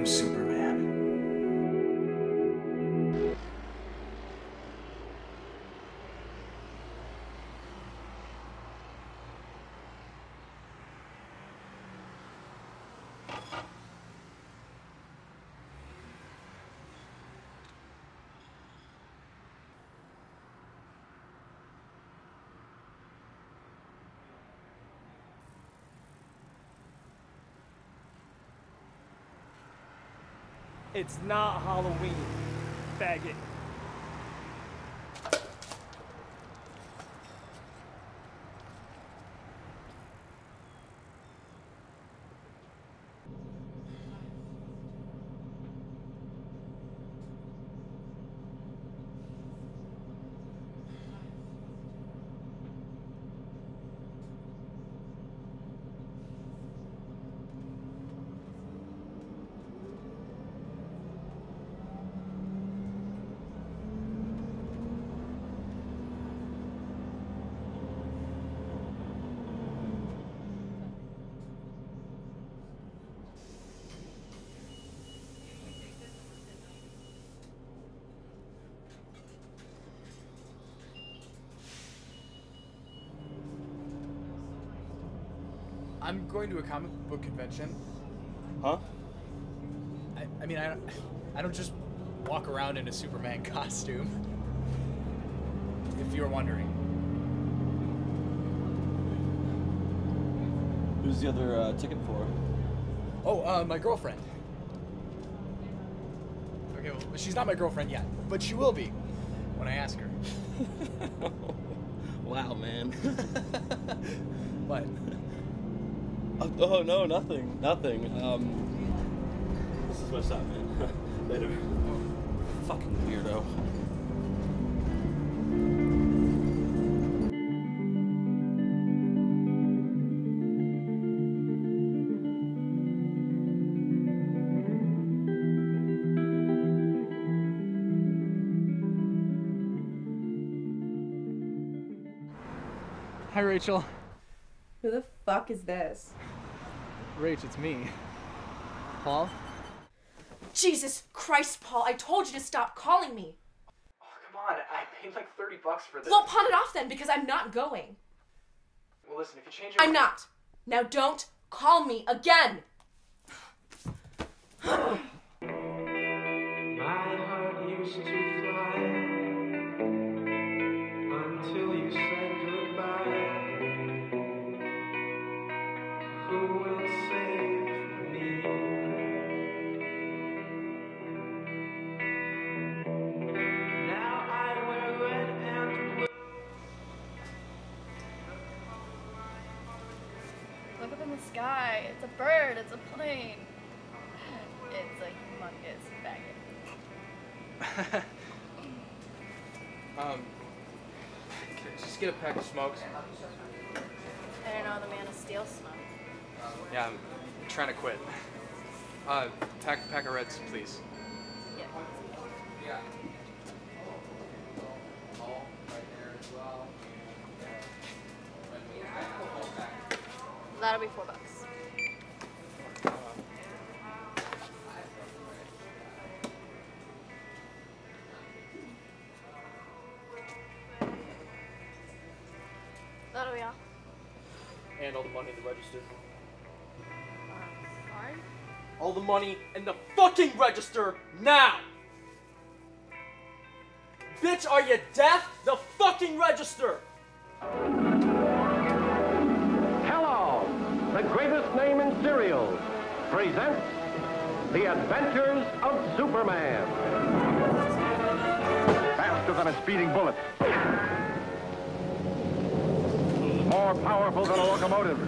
Superman. It's not Halloween, faggot. I'm going to a comic book convention. Huh? I mean, I don't just walk around in a Superman costume. If you were wondering. Who's the other ticket for? Oh, my girlfriend. Okay, well, she's not my girlfriend yet, but she will be when I ask her. Wow, man. What? Oh no, nothing. This is what's up, man. Later. Fucking weirdo. Hi, Rachel. Who the fuck is this? Rach, it's me. Paul? Jesus Christ, Paul, I told you to stop calling me. Oh, come on. I paid like $30 for this. Well, pawn it off then, because I'm not going. Well, listen, if you change your I'm not. Now don't call me again. My heart used to fly until you said goodbye. Who will save me? Now I wear red and blue. Look up in the sky. It's a bird. It's a plane. It's a humongous faggot. Just get a pack of smokes. I don't know the man of steel smoke. Yeah, I'm trying to quit. Pack of reds, please. Yeah. That'll be $4. That'll be all. And all the money in the register. Sorry? All the money in the fucking register now! Bitch, are you deaf? The fucking register! Kellogg, the greatest name in cereals, presents The Adventures of Superman. Faster than a speeding bullet. More powerful than a locomotive.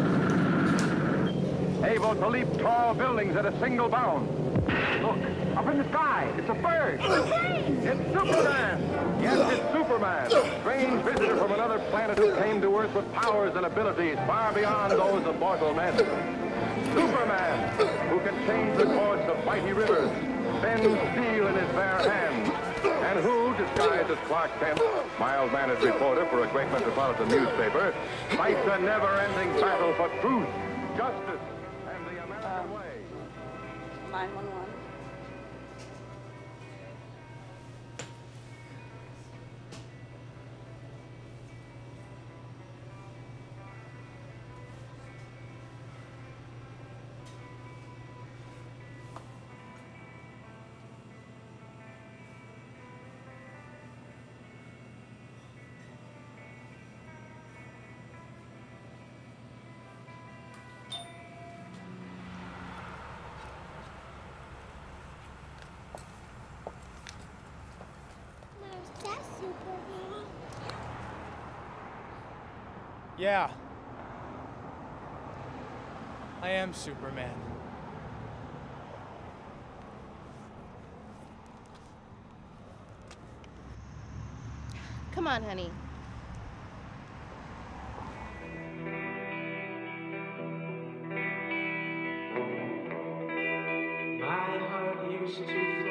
Able to leap tall buildings at a single bound. Look, up in the sky, it's a bird. It's Superman. Yes, it's Superman. Strange visitor from another planet who came to Earth with powers and abilities far beyond those of mortal men. Superman, who can change the course of mighty rivers, bend steel in his bare hands, and who, disguised as Clark Kent, mild-mannered reporter for a great metropolitan newspaper, fights a never-ending battle for truth, justice, and the American way. 911. Yeah. I am Superman. Come on, honey. My heart used to